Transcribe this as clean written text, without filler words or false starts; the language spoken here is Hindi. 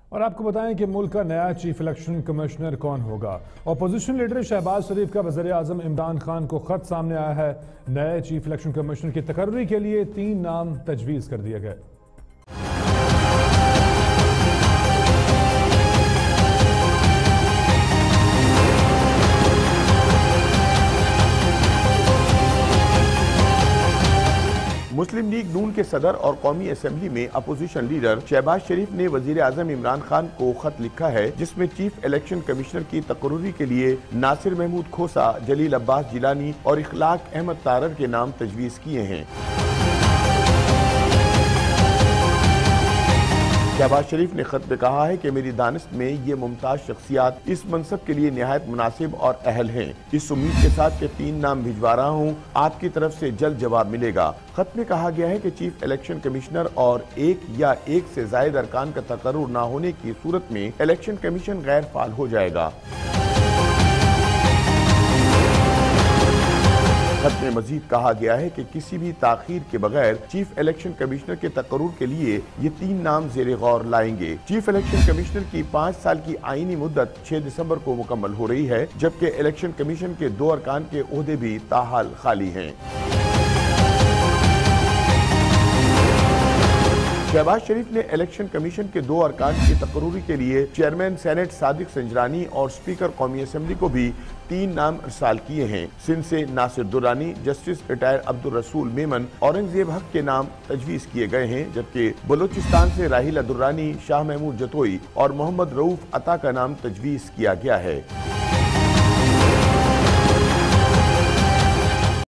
और आपको बताएं कि मुल्क का नया चीफ इलेक्शन कमिश्नर कौन होगा। अपोजिशन लीडर शहबाज शरीफ का वज़ीर आज़म इमरान खान को खत सामने आया है। नए चीफ इलेक्शन कमिश्नर की तकर्री के लिए 3 नाम तजवीज़ कर दिए गए। मुस्लिम लीग नून के सदर और कौमी असेंबली में अपोजिशन लीडर शहबाज शरीफ ने वजीर आजम इमरान खान को खत लिखा है, जिसमें चीफ इलेक्शन कमिश्नर की तकर्री के लिए नासिर महमूद खोसा, जलील अब्बास जिलानी और इखलाक अहमद तारर के नाम तजवीज़ किए हैं। शहबाज शरीफ ने खत में कहा है कि मेरी दानिश में ये मुमताज शख्सियात इस मनसब के लिए निहायत मुनासिब और अहल हैं। इस उम्मीद के साथ कि 3 नाम भिजवा रहा हूँ, आपकी तरफ से जल्द जवाब मिलेगा। खत में कहा गया है कि चीफ इलेक्शन कमिश्नर और एक या एक से ज्यादा अरकान का तकर्रुर न होने की सूरत में इलेक्शन कमीशन गैर फाल हो जाएगा। खत में मजीद कहा गया है कि किसी भी ताखीर के बगैर चीफ इलेक्शन कमिश्नर के तकर्रुर के लिए ये 3 नाम ज़ेरे गौर लाएंगे। चीफ इलेक्शन कमिश्नर की 5 साल की आईनी मुद्दत 6 दिसंबर को मुकम्मल हो रही है, जबकि इलेक्शन कमीशन के 2 अरकान के ओहदे भी ताहाल खाली हैं। शहबाज शरीफ ने इलेक्शन कमीशन के 2 अरकान की तकर्रुरी के लिए चेयरमैन सेनेट सादिक संजरानी और स्पीकर कौमी असेंबली को भी 3 नाम इरसाल किए हैं। सिंध से नासिर दुरानी, जस्टिस रिटायर अब्दुल रसूल मेमन, औरंगजेब हक के नाम तजवीज़ किए गए हैं, जबकि बलोचिस्तान से राहिला दुर्रानी, शाह महमूद जतोई और मोहम्मद रऊफ अता का नाम तजवीज़ किया गया है।